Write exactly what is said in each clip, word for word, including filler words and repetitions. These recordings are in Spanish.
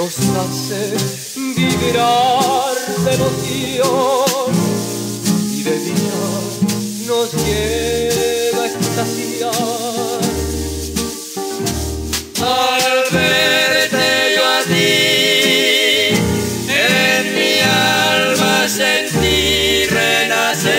nos hace vibrar de emoción y de día nos llega a extasiar. Al verte yo a ti, en mi alma sentí renacer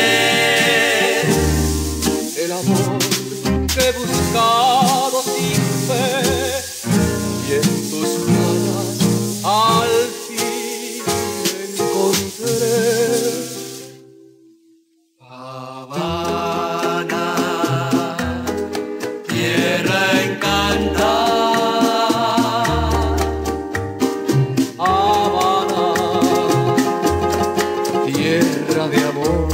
el amor que he buscado sin fe, y en tus manos al fin encontré. Habana, tierra encantada. Habana, tierra de amor.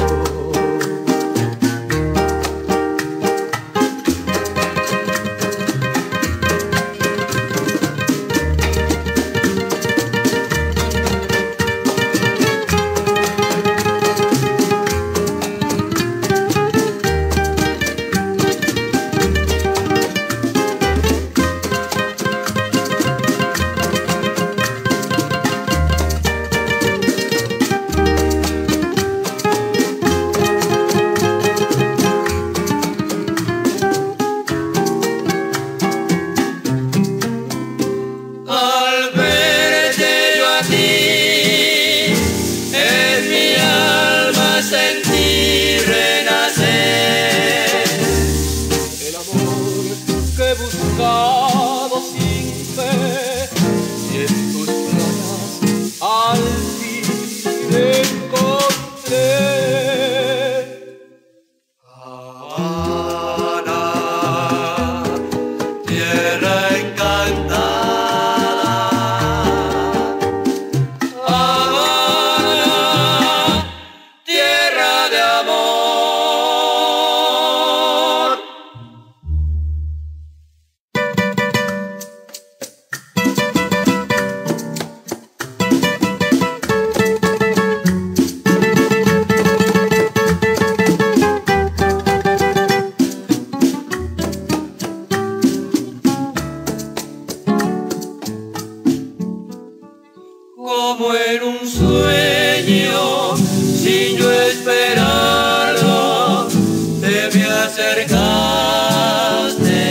Como en un sueño, sin yo esperarlo, te me acercaste,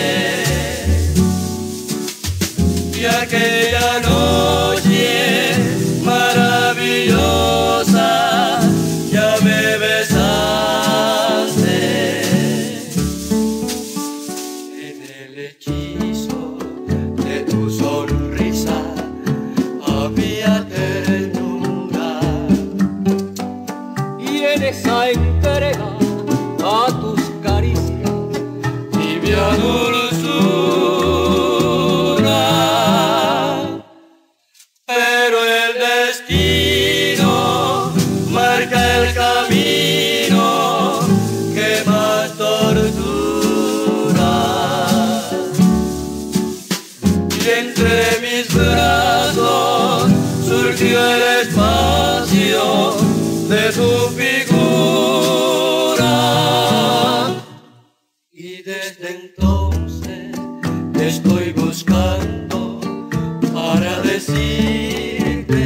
y aquella noche maravillosa ya me besaste. En el hechizo de tu sonrisa había ternura, y en esa entrega a tus caricias tibia dulzura. Pero el destino marca el camino que más tortura, y entre mis brazos surgió el espacio de tu figura, y desde entonces te estoy buscando para decirte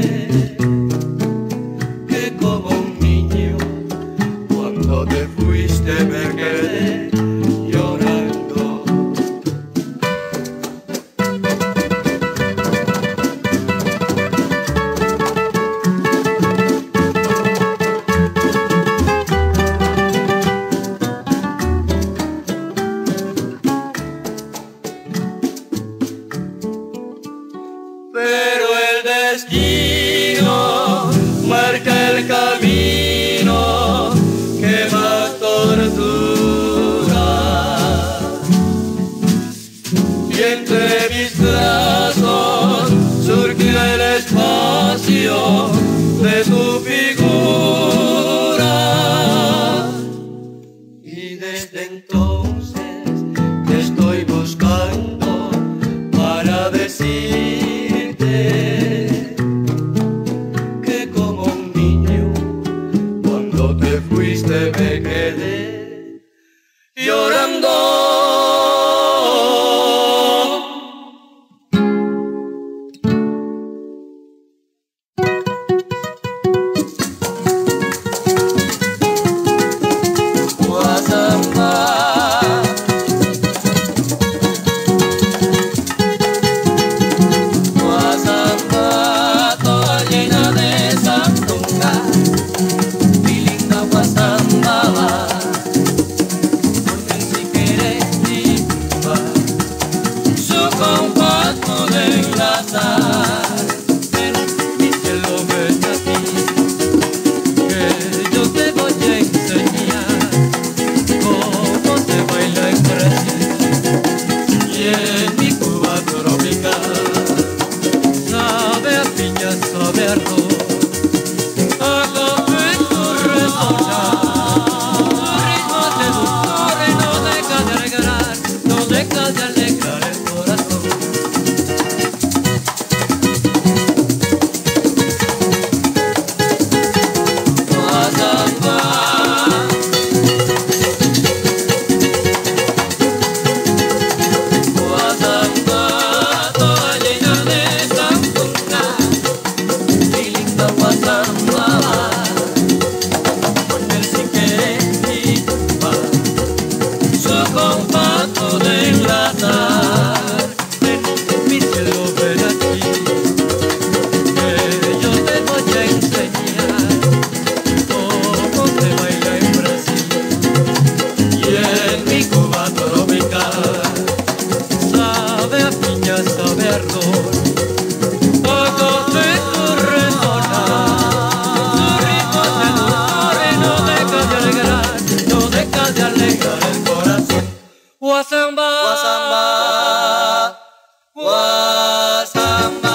que como un niño cuando te fuiste me quedé llorando. Pero el destino marca el camino que más tortura, y entre mis brazos surgió el espacio de tu figura, y desde entonces te estoy buscando para decirte que como un niño cuando te fuiste me quedé llorando. pasar. En mi cielo ven aquí, que yo te voy a enseñar cómo se baila en Brasil y en mi Cuba tropical. Sabe a piña, sabe a arroz, a café tu resonar. Tu ritmo seductor y no deja de alegrar, no deja de alegrar el corazón. Guasamba, Guasamba, toda llena de sandunga, mi linda Guasamba, con el siquete y tuba, su compacto de enlazar. En mi cielo ven aquí, que yo te voy a enseñar cómo se baila en Brasil y en mi Cuba tropical. Sabe a piña, sabe a arroz, a café tu resonar. Tu ritmo seductor y no deja de alegrar, no deja de alegrar el corazón. Guasamba, Guasamba, Guasamba.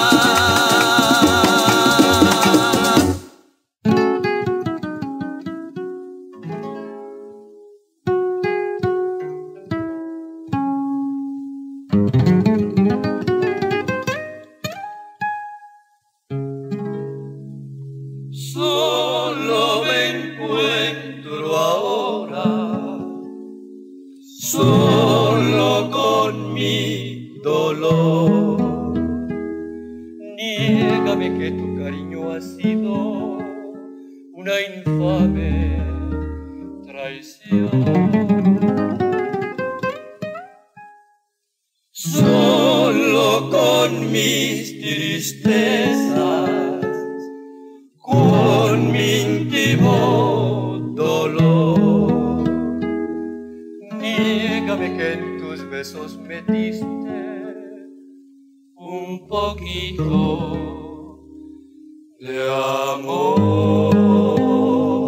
Solo me encuentro ahora, solo con mi dolor. Niégame que tu cariño ha sido una infame traición. Solo con mis tristezas, con mi íntimo dolor. Niégame que en tus besos me diste un poquito de amor.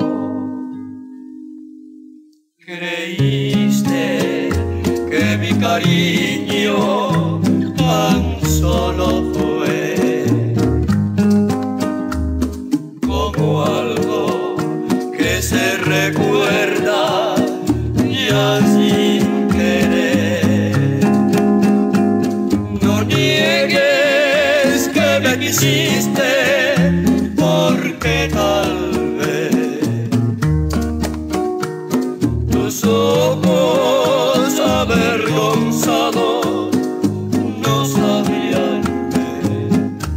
Creíste que mi cariño tan solo fue como algo que se recuerda ya sin querer. No niegues que me quisiste, porque tal vez tus ojos avergonzados no sabían ver.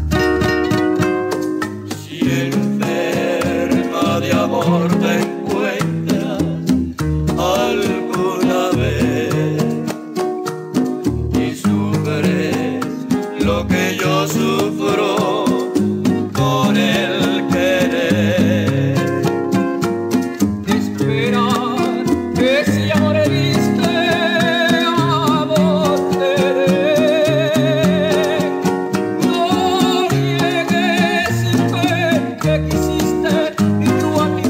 Si enferma de amor te encuentras alguna vez y sufres lo que yo sufro por el querer. Espera que si amor diste, amor seré. No niegues que quisiste y tú a mí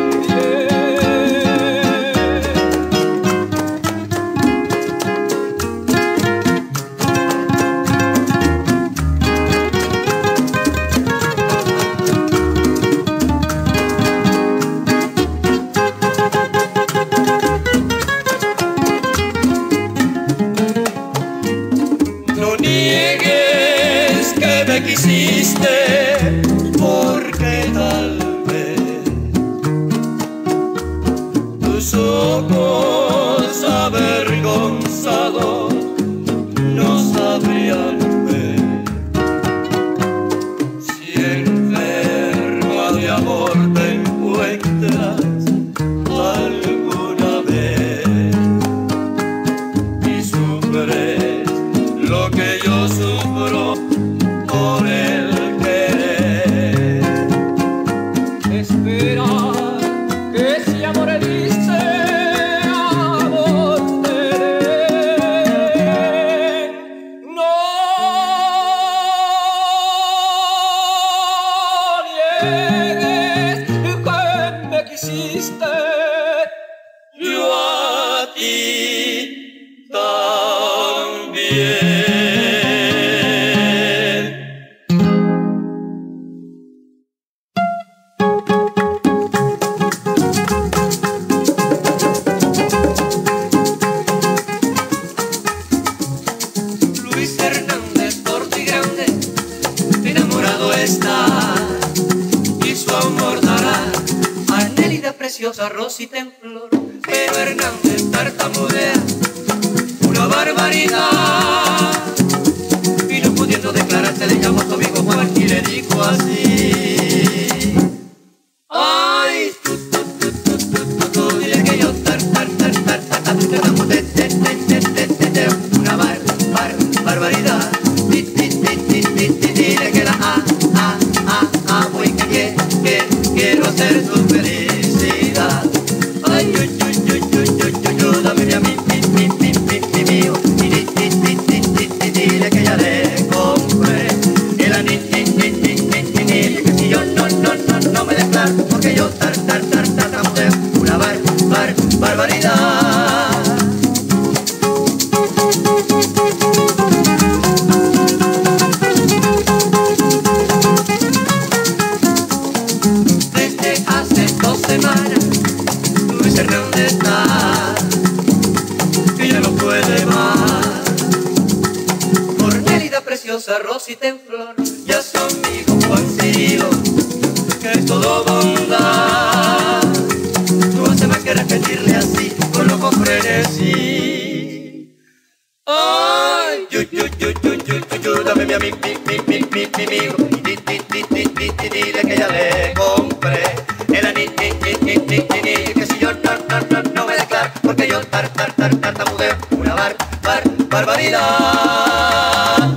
No niegues que me quisiste, porque tal vez tus ojos avergonzados no sabrían ver. Si enferma de amor te encuentras alguna vez y sufres lo que yo sufro por el querer. Espera que si amor dice, amor seré. No preciosa Rosita en flor, pero Hernández tartamudea una barbaridad. Y no pudiendo declararse le llamó a su amigo Juan y le dijo así: ay, tú, tú, tú, tú, tú, tú, tú, dile que yo tar, tar, tar, tar, tar, tar, de, de, de, de, de, de, de, una bar, bar, barbaridad. Di, di, di, di, di, di, dile que la a, a, a, amo y que, que, que quiero hacer su felicidad. Ay, yo, yo, yo, yo, yo, yo, yo, dame a mí, mi, mi, mi, mi, mi, mío. Y di, di, di, di, di, di, dile que ya le compré el anillo, ni, ni, ni, ni, ni, ni, que si yo no, no, no, no me declaro, porque yo tar, tar, tar, tar, tar, una bar, bar, barbaridad. Desde hace dos semanas Luis Hernández está que ya no puede más. Cornelida preciosa, Rosita en flor, ya su amigo Juan Cirilo, que es todo bondad. No hace más que repetirle así, con loco frenesí. Ay, yo, yo, yo, yo, yo, yo, yo, dame mi amigo, mi, mi, mi, mi, mi, amigo. Di, di, di, di, di, di, dile que ya le compré el anillo, ni, ni, ni, ni, ni, ni, que si yo no, no, no, no me declaro, porque yo tar, tar, tar, tartamudeo una bar, bar, barbaridad.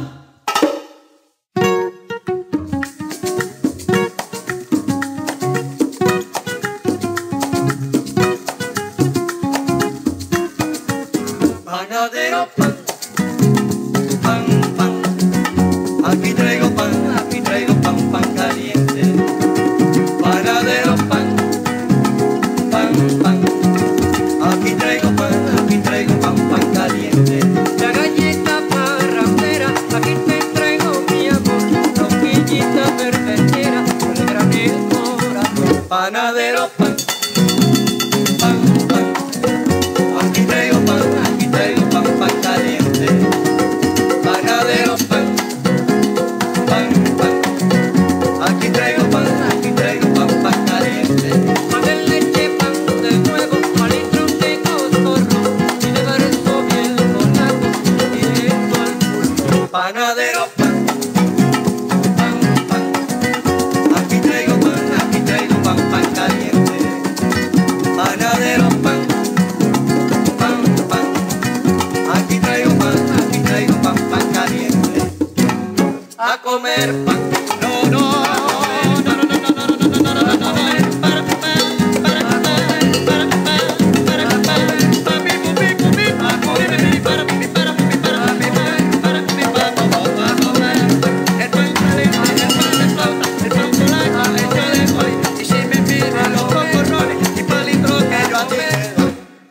Panadero, pan, pan, pan, aquí traigo pan, aquí traigo pan, pan caliente. Panadero, pan, pan, pan, aquí traigo pan, aquí traigo pan, pan caliente. La galleta parrandera, aquí te traigo mi amor, rosquillita perfectera, alegran el corazón. Panadero, pan, pan, pan, aquí traigo pan, aquí traigo pan, pan caliente. Panadero, pan, pan, pan, aquí traigo pan, aquí traigo pan, pan caliente. Pan de leche, pan de huevo, palito de coscorro, y de verso bien bolaco, directo al pulmón. Panadero, pan, pan, pan, aquí traigo pan, aquí traigo pan, pan caliente. Panadero, pan, pan, pan, aquí traigo pan, aquí traigo pan, pan caliente. A comer pan, no, no, no, no, no, no, no, no, no, no, no, a comer pan, pan, para comer, para comer, para comer, para mi, mi, mi, mi, a comer, para mi, para mi, para mi, para mi, para a comer el pan caliente, el pan de flauta, el pan polaco, hecho de hoy, y si me piden los cocorrones y palitos que yo a ti me doy.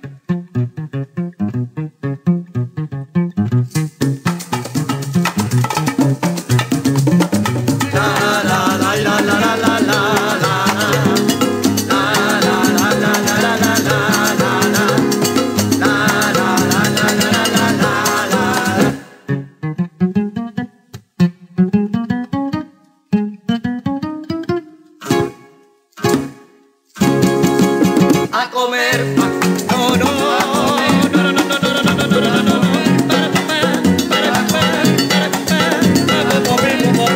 A comer pan, no, no, no, no, no, no, no, no, no, no, no, no, no, para comer, para comer, para comer, para comer,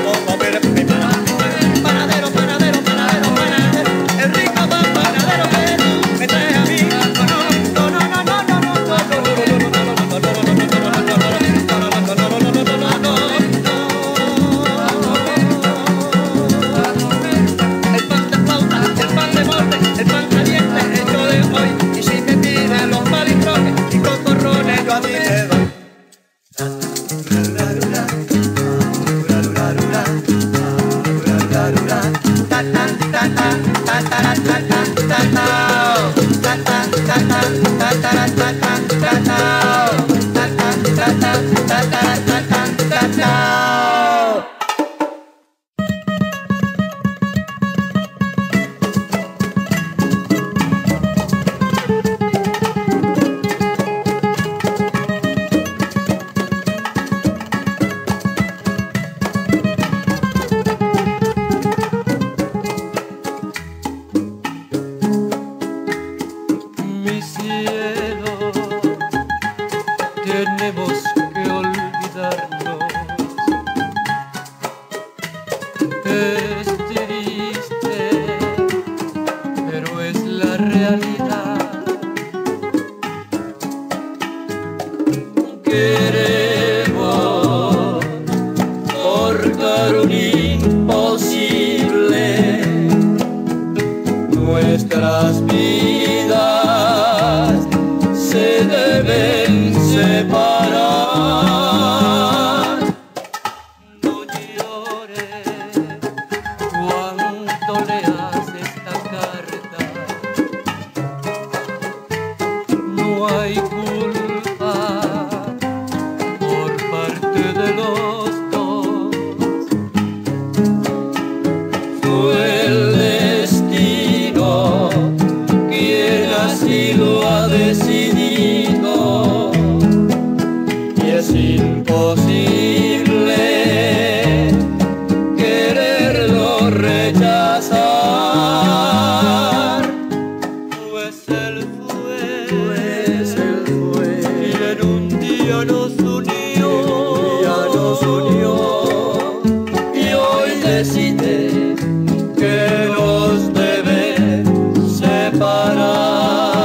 panadero, panadero, panadero, panadero, el rico pan panadero que tú me traes a mí, no, no, no, no, no, no, no, el pan de flauta, el pan de molde, el pan caliente, hecho de hoy, y si me piden los palitroques y cocorrones, yo a ti te doy. parte de los dos. Fue el destino quien así lo ha decidido, y es imposible quererlo rechazar. Pues él fue, pues él fue, y en un día nos unió, ya nos unió, y hoy decide que nos debe separar.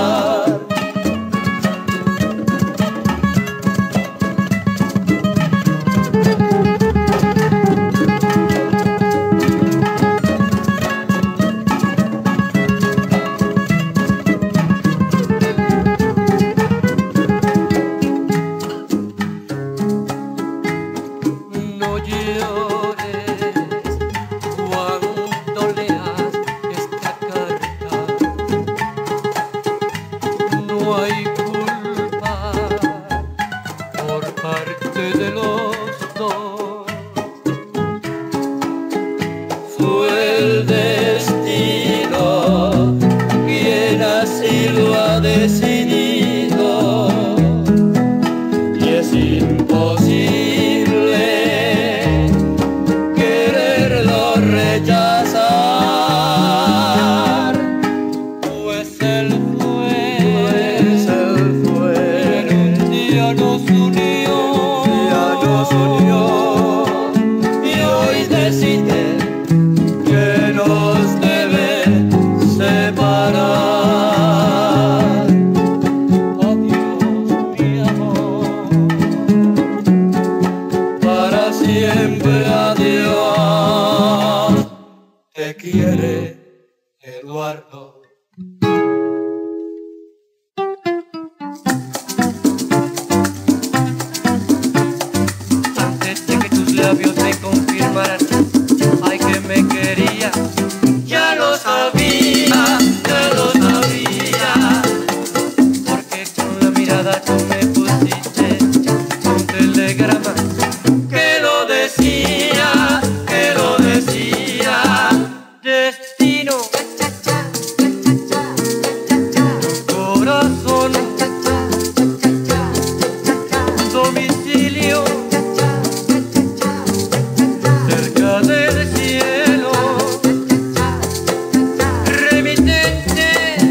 No llores cuando leas esta carta, no hay culpa por parte de los dos. Fue el destino quien así lo ha decidido, y es imposible quererlo rechazar. Pues él fue, pues él fue, en un día nos unió, ya nos unió, y hoy decide que nos debe separar. Adiós, mi amor, para siempre adiós. Te quiere Eduardo. Antes de que tus labios me confirmaran, ay, que me quería, ya lo sabía, ya lo sabía, porque con la mirada tú me pusiste un telegrama que lo decía, que lo decía. Destino, corazón, domicilio, cerca del cielo, remitente,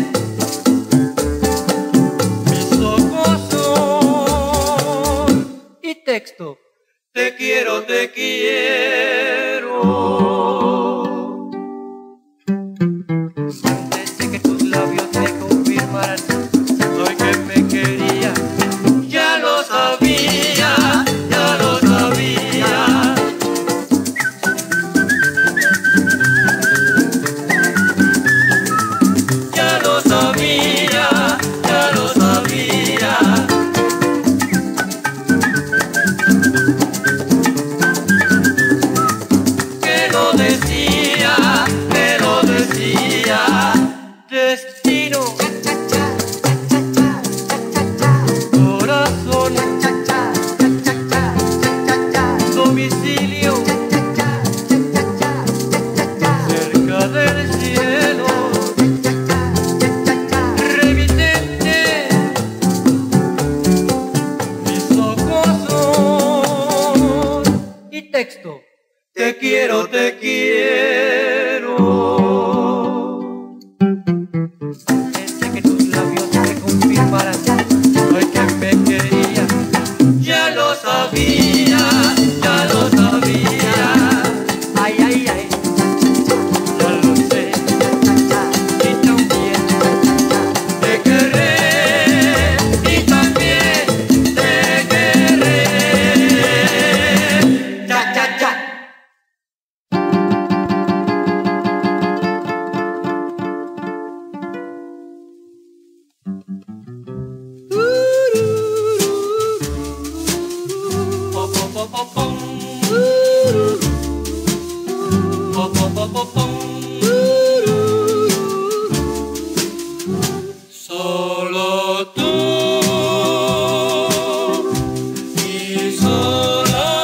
mis ojos son, y texto, te quiero, te quiero. Antes de que tus labios me confirmaran, soy que me quería, ya lo sabía, ya lo sabía. Ya lo sabía, ya lo sabía. Que lo decía, que lo decía. Destino, corazón, domicilio, cerca del cielo, remitente, mis ojos son, y texto, te quiero, te quiero. Antes de que tus labios me confirmaran, ay, que me quería, ya lo sabía, ya lo sabía. Ay, ay, ay, ya lo sé, y también te querré, y también te querré. Ya, ya, ya. Solo tú y sola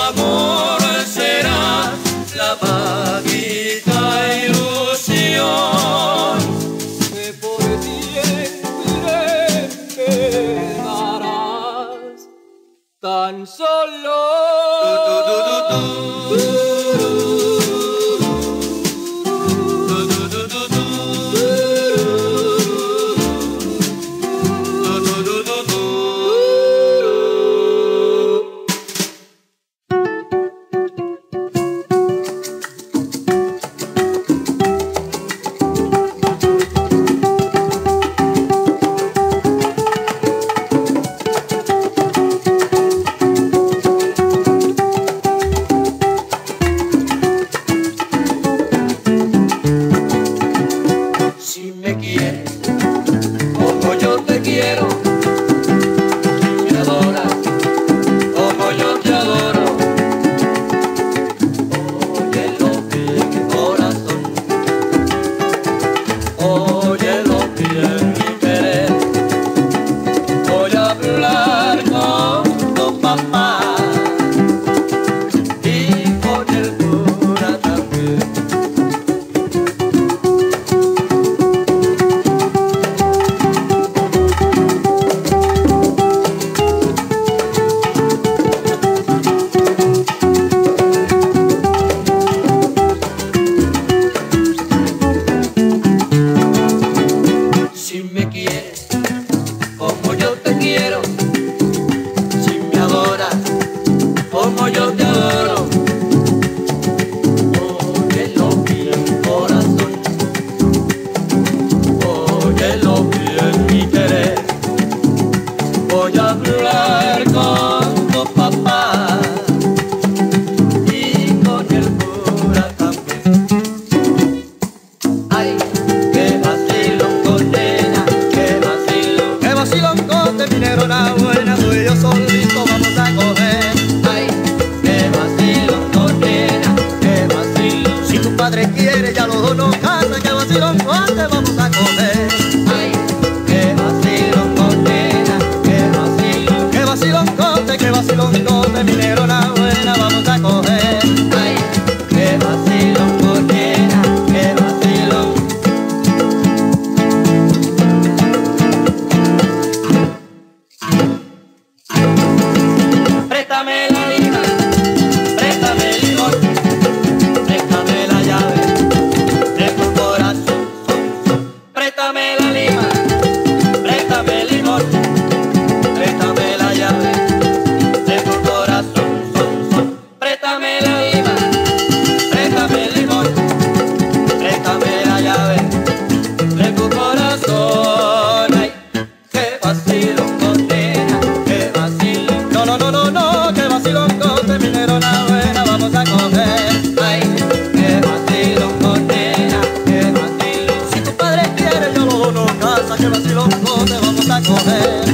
amor será la vaguita ilusión que por siempre quedarás tan solo. Si me quieres como yo te quiero, si me adoras como yo te adoro, óyelo bien, corazón, óyelo bien, mi querer. Voy a hablar con tu papá y con el cura también. Si me quieres como yo te quiero, si me adoras como yo te adoro, óyelo bien, corazón, óyelo bien, mi querer. Voy a hablar con tu papá y con el cura también. Ay, qué vacilón con nena, qué vacilón, Que vacilón con de minero una buena, tú y yo solito vamos a coger. ay, qué vacilón con nena, qué vacilón, Si tu padre quiere ya los dos nos casan, que vacilón con te vamos a coger. ay, qué vacilón con nena, qué vacilón, Que vacilón con te, que vacilón con de minero una buena vamos a coger. ay, qué vacilón con nena, qué vacilón. Préstame la lima, préstame el limón, préstame la llave de tu corazón. Préstame la lima, préstame el limón, préstame la llave de tu corazón. Préstame la lima, préstame el limón, préstame la llave de tu corazón. Ay, qué vacilón con nena, qué vacilón. No, no, no, no, no, que vacilón con de minero una buena vamos a coger. Ay, qué vacilón con nena, qué vacilón. Si tu padre quiere yo los dos nos casan, que vacilón con te vamos a coger.